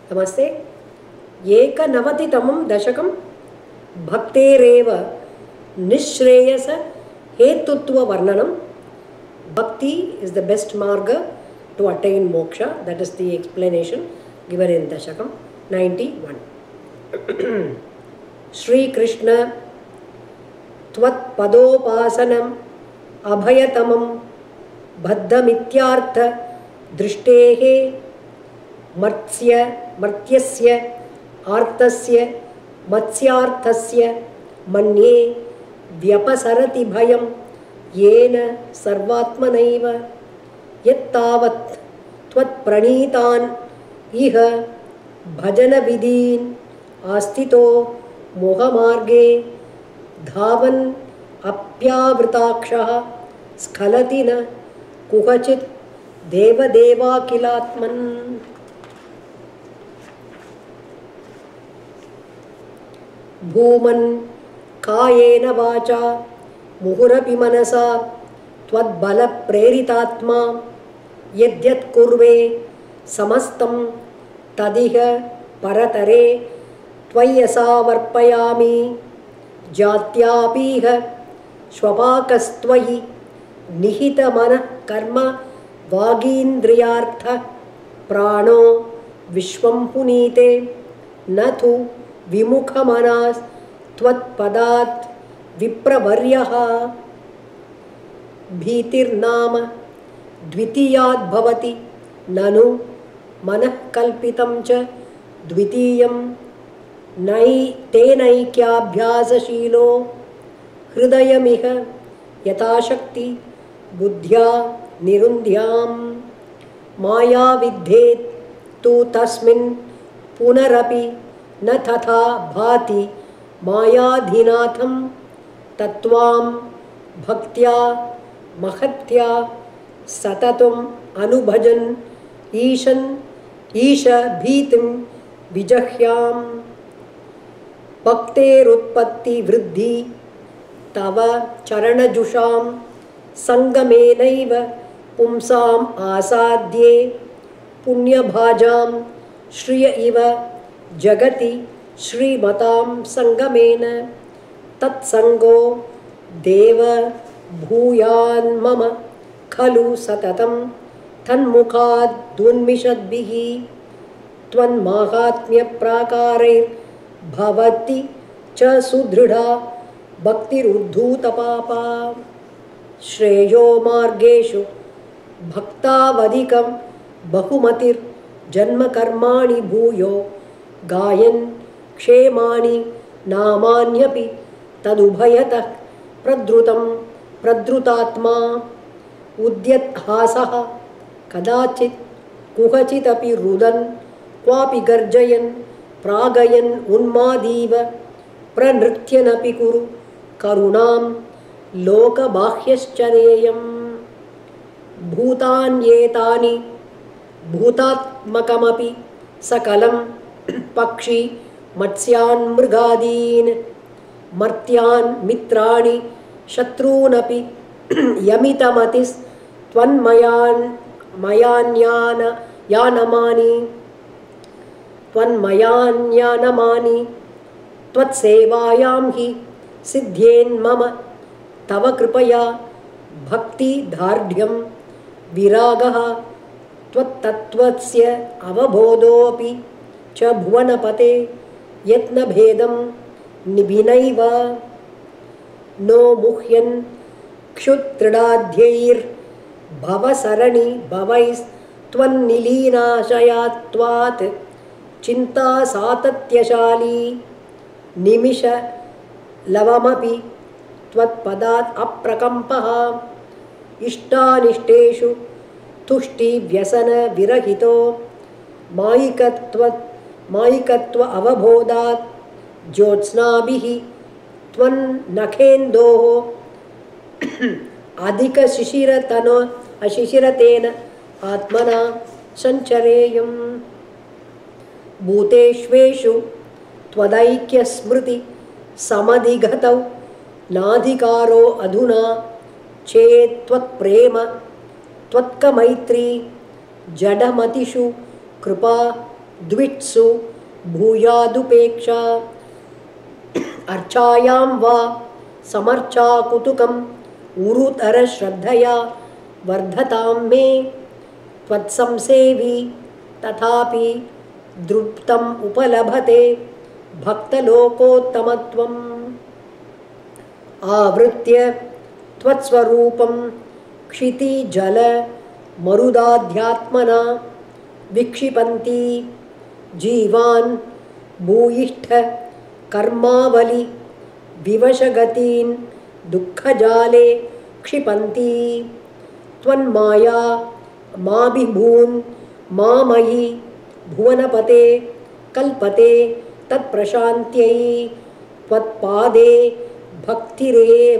नमस्ते। एकनवतितमं दशकं भक्तेरेव निःश्रेयस हेतुत्व वर्णनम. Bhakti is the best marga to attain moksha. That is the explanation given in Dashakam 91. Shri Krishna Tvat Padopasanam Abhayatamam Bhaddamityartha Drishhtehe Martyasya Artasya Matsyarthasya Manye Vyapasarati Bhayam येन सर्वात्मनैव यत्तावत् त्वत्प्रणीतान् इह भजनविधीन् आस्थितो मोहमार्गे धावन् अप्यावृताक्षः स्खलति न कुहचित् देवदेवाखिलात्मन्. भूमन् कायेन वाचा मुहुरपि मनसा त्वद्बलप्रेरितात्मा यद्यत् कुर्वे समस्तं तदिह परतरे त्वय्यसावर्पयामि. जात्यापीह श्वपाकस्त्वयि निहितमनः कर्म वागीन्द्रियार्थ प्राणो विश्वं पुनीते न तु विमुखमनास् त्वत्पदात् विप्रवर्यः. भीतिर्नाम द्वितीयाद् भवति ननु मनः कल्पितं च द्वितीयं तेनैक्याभ्यासशीलो हृदयमिह यथाशक्ति बुद्ध्या निरुन्ध्यां. माया विद्धेत् तु तस्मिन् पुनरपि न तथा भाति मायाधिनाथं. तत्त्वां भक्त्या महत्या सततम् अनुभजन् ईश भीतिं विजह्याम्. भक्तेरुत्पत्ति वृद्धि तव चरणजुषां संगमेनैव पुंसाम् आसाद्ये पुण्यभाजां श्रिय इव जगति श्रीमतां संगमेन. तत्संगो देव भूयान्मम खलु सततं तन्मुखाद् दुन्मिषद्भिः. त्वन्माहात्म्यप्राकारैर्भवति च सुदृढा भक्तिरुद्धूतपापा. श्रेयो मार्गेषु भक्तावधिकं बहुमतिर्जन्मकर्माणि भूयो गायन् क्षेमाणि नामान्यपि तदुभयतः प्रद्रुतं प्रद्रुतात्मा. उद्यत्हासः कदाचित् कुहचिदपि रुदन् क्वापि गर्जयन् प्रागयन् उन्मादीव प्रनृत्यनपि कुरु करुणां लोकबाह्यश्चरेयम्. भूतान्येतानि भूतात्मकमपि सकलं पक्षी मत्स्यान् मृगादीन् मर्त्यान् मित्राणि शत्रूनपि त्वन्मयान्यानमानि त्वत्सेवायां हि सिद्ध्येन्मम तव कृपया भक्तिदार्ढ्यं विरागः त्वत्तत्त्वस्य अवबोधोऽपि च भुवनपते यत्नभेदं निभिनैव. नो मुह्यन् क्षुत्रिडाध्यैर्भवसरणि भवैस्त्वन्निलीनाशयात्वात् चिन्ता सातत्यशाली निमिषलवमपि त्वत्पदात् अप्रकम्पः. इष्टानिष्टेषु तुष्टिव्यसनविरहितो मायिकत्व अवबोधात् ज्योत्स्नाभिः त्वन्नखेन्दोः अधिकशिशिरतेन आत्मना सञ्चरेयम्. भूतेष्वेषु त्वदैक्यस्मृति समधिगतौ नाधिकारो अधुना चेत् त्वत्प्रेम त्वत्कमैत्री जडमतिषु कृपा द्विट्सु भूयादुपेक्षा अर्चायां वा समर्चा कुतुकम् उरुतर श्रद्धया वर्धतां मे त्वत्संसेवी तथापि दृप्तम् उपलभते भक्तलोकोत्तमत्वम् आवृत्य त्वत्स्वरूपं क्षितिजल मरुदाध्यात्मना विक्षिपन्ति जीवान् भूयिष्ठ कर्मावलि विवशगतीन् दुःखजाले क्षिपन्ति त्वन्माया माभिभून् मामयि भुवनपते कल्पते तत्प्रशान्त्यै त्वत्पादे भक्तिरेव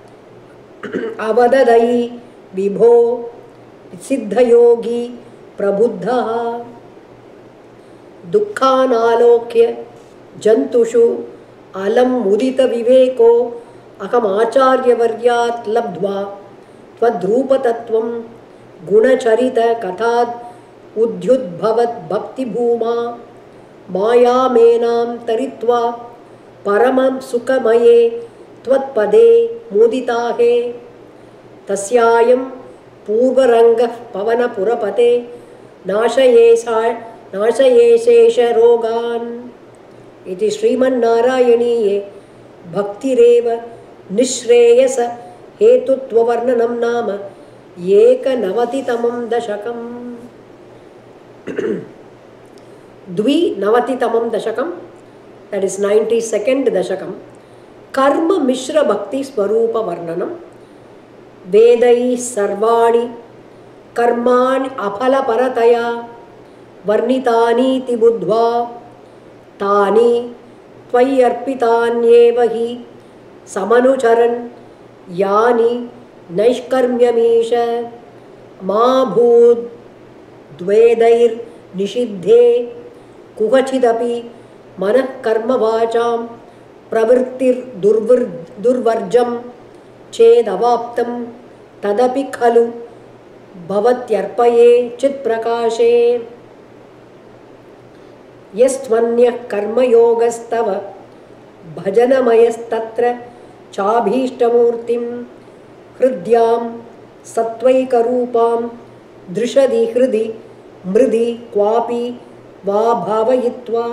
अवददयि विभो सिद्धयोगी प्रबुद्धः दुःखानालोक्य जन्तुषु अलं मुदितविवेको अहमाचार्यवर्यात् लब्ध्वा त्वद्रूपतत्त्वं गुणचरितकथाद् उद्युद्भवत् भक्तिभूमा मायामेनां तरित्वा परमं सुखमये त्वत्पदे मुदिताहे तस्यायं पूर्वरङ्गः पवनपुरपते नाशये शेषरोगान् इति श्रीमन्नारायणीये भक्तिरेव निःश्रेयस हेतुत्ववर्णनं नाम 91तमं दशकम् 92तमं दशकं that is 92nd दशकं कर्म मिश्र भक्ति स्वरूप वर्णनम वेदैः सर्वाणि कर्माणि अफलपरतया वर्णितानीति बुद्ध्वा तानि त्वय्यर्पितान्येव हि समनुचरन् यानि नैष्कर्म्यमीश मा भूद्वेदैर्निषिद्धे कुहचिदपि मनः कर्मवाचां प्रवृत्तिर्दुर्वर्जं चेदवाप्तं तदपि खलु भवत्यर्पये चित्प्रकाशे यस्त्वन्यः कर्मयोगस्तव भजनमयस्तत्र चाभीष्टमूर्तिं हृद्यां सत्वैकरूपां दृशदि हृदि मृदि क्वापि वा भावयित्वा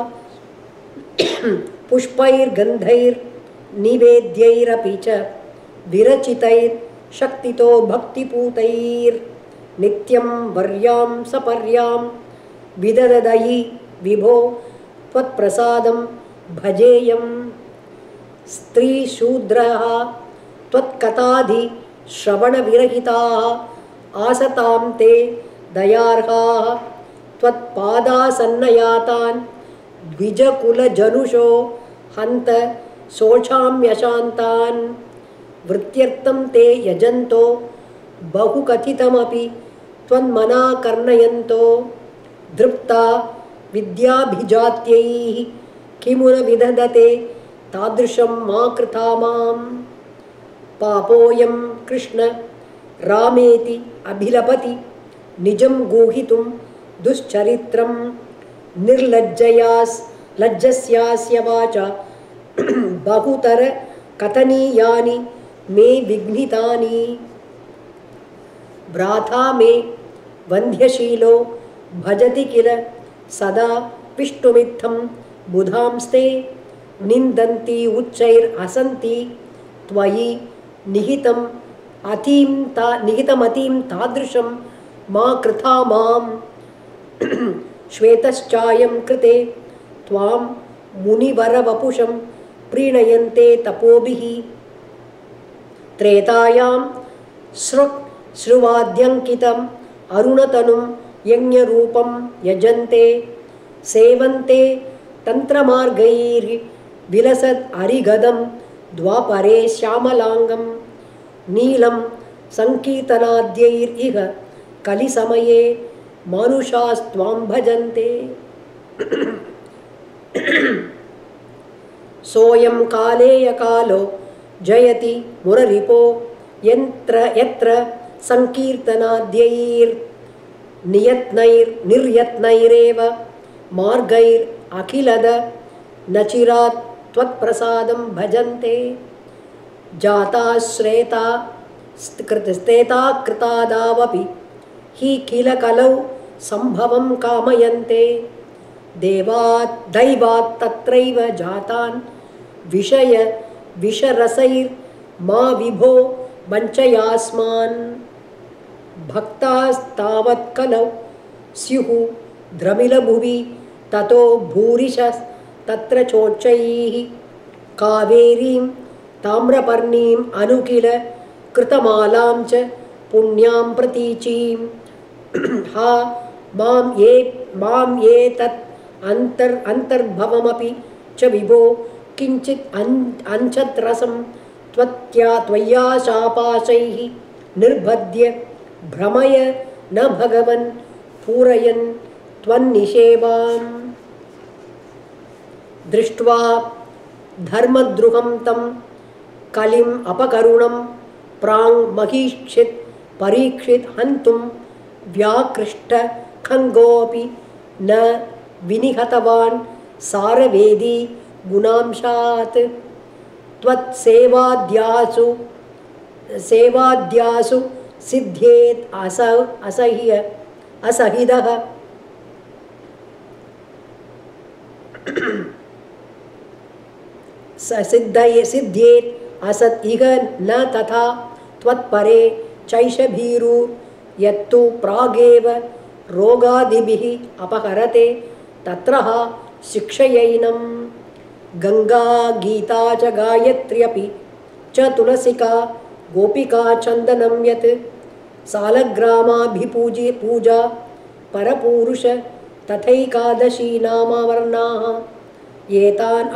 पुष्पैर्गन्धैर्निवेद्यैरपि च विरचितैर्शक्तितो भक्तिपूतैर्नित्यं वर्यां सपर्यां विददयि विभो त्वत्प्रसादं भजेयं स्त्रीशूद्राः त्वत्कथाधि श्रवणविरहिताः आसतां ते दयार्हाः त्वत्पादासन्नयातान् द्विजकुलजनुषो हन्त शोचाम्यशान्तान् वृत्त्यर्थं ते यजन्तो बहुकथितमपि त्वन्मनाकर्णयन्तो धृप्ता विद्याभिजात्यैः किमु न विदधते तादृशं मा कृता मां पापोऽयं कृष्ण रामेति अभिलपति निजं गूहितुं दुश्चरित्रं लज्जस्यास्य वाचा बहुतर कथनीयानि मे विघ्नितानि भ्राता मे वन्ध्यशीलो भजति किल सदा विष्णुमित्थं बुधांस्ते निन्दन्ति उच्चैरसन्ति त्वयि निहितमतीं तादृशं मा कृथा मां श्वेतश्चायं कृते त्वां मुनिवरवपुषं प्रीणयन्ते तपोभिः त्रेतायां श्रुवाद्यङ्कितम् अरुणतनुं यज्ञरूपं यजन्ते सेवन्ते तन्त्रमार्गैर्विलसत् हरिगदं द्वापरे श्यामलाङ्गं नीलं सङ्कीर्तनाद्यैरिह कलिसमये मानुषास्त्वां भजन्ते सोऽयं कालेयकालो जयति मुररिपो यत्र सङ्कीर्तनाद्यैर्नियत्नैर्निर्यत्नैरेव मार्गैर् अखिलद नचिरात् त्वत्प्रसादं भजन्ते जाताश्रेता स्तेता कृतादावपि हि किल कलौ संभवं कामयन्ते देवात् दैवात् तत्रैव जातान् विषय विषरसैर्मा विभो वञ्चयास्मान् भक्तास्तावत् कलौ स्युः द्रमिलभुवि ततो भूरिशः तत्र चोच्चैः कावेरीं ताम्रपर्णीम् अनुकिल कृतमालां च पुण्यां प्रतीचीं हा मां ये तत् अन्तर्भवमपि च विभो किञ्चित् अंशत्रसं त्वया शापाशैः निर्बध्य भ्रमय न भगवन् पूरयन् त्वन्निषेवाम् दृष्ट्वा धर्मद्रुहं तं कलिम् अपकरुणं प्राङ् महीक्षित् परीक्षित् हन्तुं व्याकृष्ट खङ्गोऽपि न विनिहतवान् सारवेदी गुणांशात् त्वत्सेवाद्यासु सिद्ध्येत् असहिदः सिद्ध्येत् असत् इह न तथा त्वत्परे चैषभीरु यत्तु प्रागेव रोगादिभिः अपहरते तत्रः शिक्षयैनं गंगा गीता च गायत्र्यपि च तुलसिका गोपिका चन्दनं यत् सालग्रामाभिपूज्य पूजा परपूरुष तथैकादशी नामवर्णाः एतान्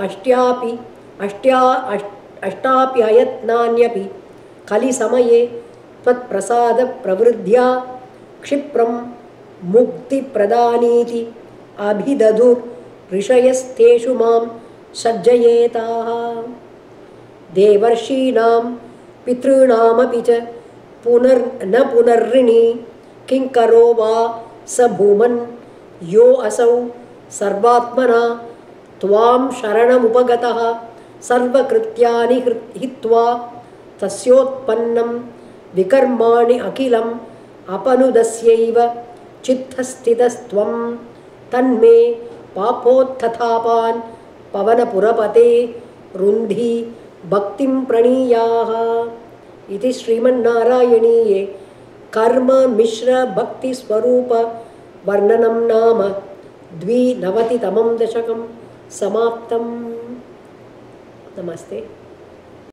अष्टापि अयत्नान्यपि कलिसमये त्वत्प्रसादप्रवृद्ध्या क्षिप्रं मुक्तिप्रदानीति अभिदधुर् ऋषयस्तेषु मां सज्जयेताः देवर्षीणां पितॄणामपि च न पुनर्ऋणी किङ्करो वा स भूमन् यो असौ सर्वात्मना त्वां शरणमुपगतः सर्वकृत्यानि हित्वा तस्योत्पन्नं विकर्माणि अखिलम् अपनुदस्यैव चित्तस्थितस्त्वं तन्मे पापोत्थतापान् पवनपुरपते रुन्धि भक्तिं प्रणीयाः इति श्रीमन्नारायणीये कर्म मिश्र भक्ति स्वरूप वर्णनं नाम 92तमं दशकं समाप्तम्। नमस्ते।